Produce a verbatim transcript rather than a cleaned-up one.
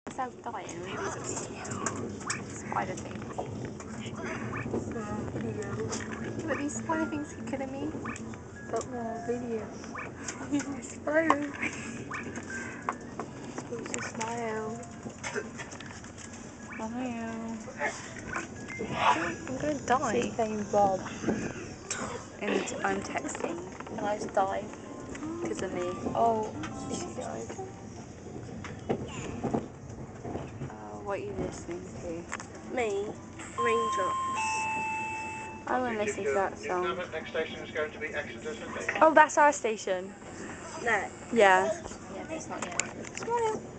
Cell's dying really easily. Spider things. Video. But these spider things keep killing me. But more video. Spider. Supposed to smile. Smile. I'm gonna die. She's playing Bob. And I'm texting. And I just died. Because of me. Oh, she died. Uh, what are you listening to? Me? Raindrops. I want to listen to that song. Next station is going to be Exeter. Oh, that's our station. No. Yeah. Yeah, it's not yet. Smile.